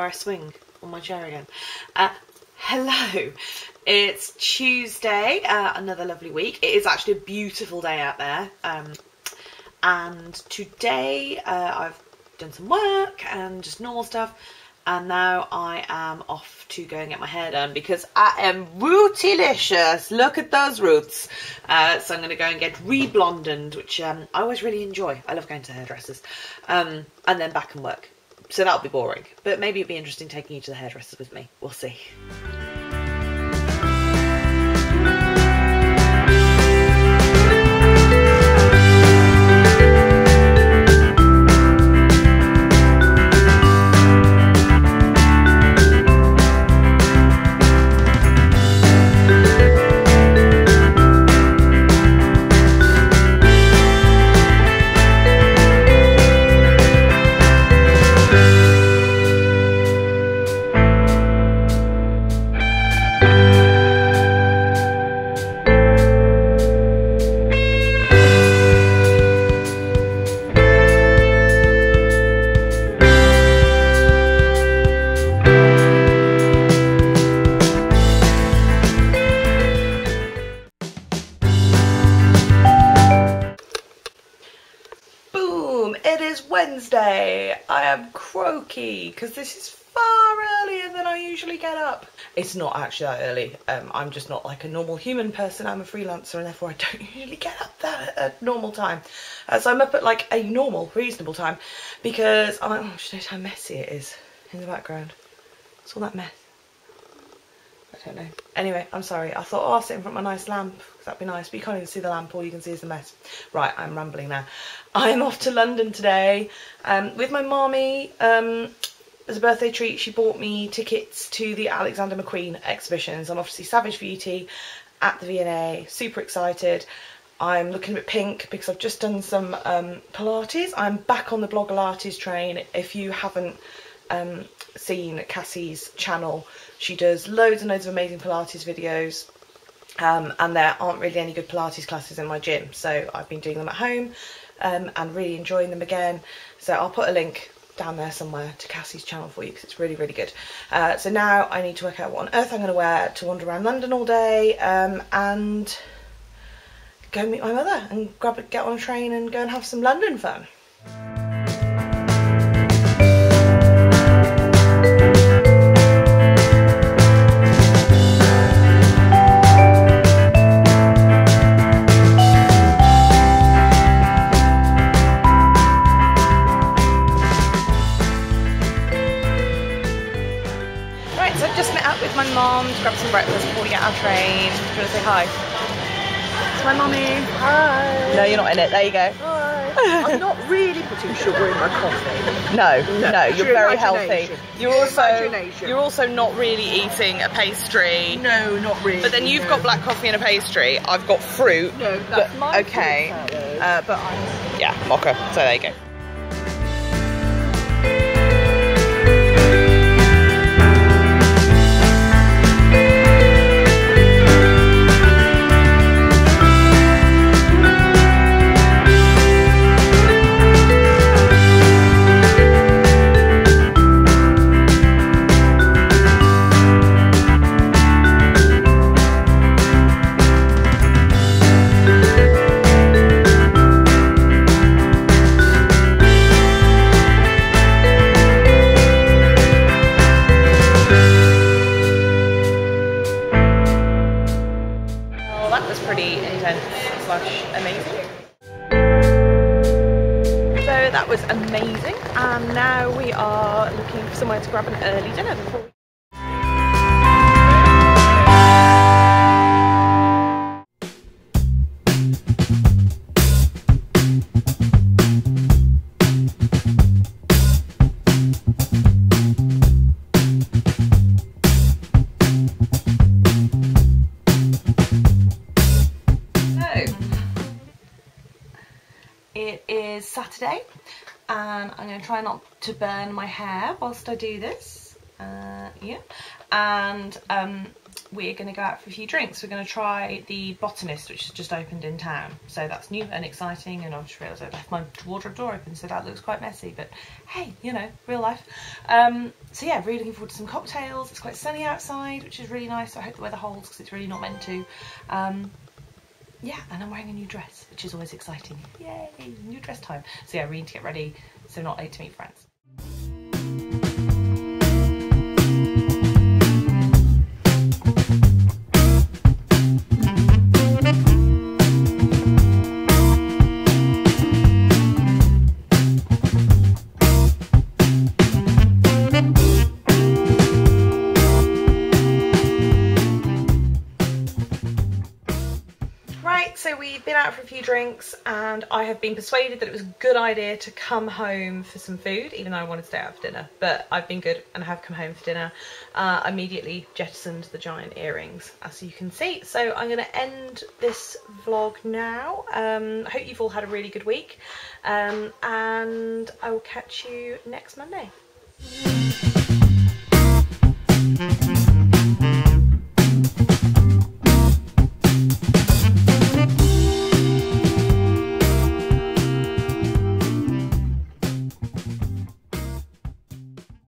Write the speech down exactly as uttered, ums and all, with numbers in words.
where I swing on my chair again. Uh, hello, it's Tuesday, uh, another lovely week. It is actually a beautiful day out there. Um, and today uh, I've done some work and just normal stuff. And now I am off to go and get my hair done because I am rootylicious. Look at those roots. Uh, so I'm going to go and get re-blondened, which um, I always really enjoy. I love going to hairdressers. Um, and then back and work. So that'll be boring. But maybe it'd be interesting taking you to the hairdressers with me. We'll see. Wednesday. I am croaky because this is far earlier than I usually get up. It's not actually that early. Um, I'm just not like a normal human person. I'm a freelancer and therefore I don't usually get up that at a normal time. Uh, so I'm up at like a normal, reasonable time because I'm like, oh, should I notice how messy it is in the background? It's all that mess. I don't know. Anyway, I'm sorry. I thought, oh, I'll sit in front of my nice lamp. That'd be nice. But you can't even see the lamp. All you can see is the mess. Right, I'm rambling now. I'm off to London today um, with my mommy. Um, as a birthday treat, she bought me tickets to the Alexander McQueen exhibitions. I'm off to see Savage Beauty at the V and A. Super excited. I'm looking a bit pink because I've just done some um, Pilates. I'm back on the Blogilates train. If you haven't um, seen Cassie's channel, she does loads and loads of amazing Pilates videos. Um, and there aren't really any good Pilates classes in my gym, so I've been doing them at home um, and really enjoying them again. So I'll put a link down there somewhere to Cassie's channel for you because it's really, really good. Uh, so now I need to work out what on earth I'm going to wear to wander around London all day um, and go meet my mother and grab a, get on a train and go and have some London fun. My mum to grab some breakfast before we get our train. Do you want to say hi? It's my mummy. Hi. No, you're not in it. There you go. Hi. I'm not really putting sugar in my coffee. No, no, no you're very healthy. You're also you're also not really eating a pastry. No, not really. But then you've no. got black coffee and a pastry. I've got fruit. No, that's but, my okay. fruit Uh, but I'm, yeah, mocha. So there you go. Amazing. So that was amazing, and now we are looking for somewhere to grab an early dinner before we It is Saturday and I'm going to try not to burn my hair whilst I do this. Uh, yeah, and um, we're going to go out for a few drinks. We're going to try the Botanist, which has just opened in town. So that's new and exciting, and I've just realised I left my wardrobe door open, so that looks quite messy, but hey, you know, real life. Um, so yeah, really looking forward to some cocktails. It's quite sunny outside, which is really nice, so I hope the weather holds because it's really not meant to. Um, yeah, and I'm wearing a new dress, which is always exciting. Yay, new dress time. So yeah, we need to get ready, so not late to meet friends. So we've been out for a few drinks and I have been persuaded that it was a good idea to come home for some food, even though I wanted to stay out for dinner, but I've been good and I have come home for dinner. Uh, immediately jettisoned the giant earrings, as you can see. So I'm going to end this vlog now. Um, I hope you've all had a really good week, um, and I will catch you next Monday.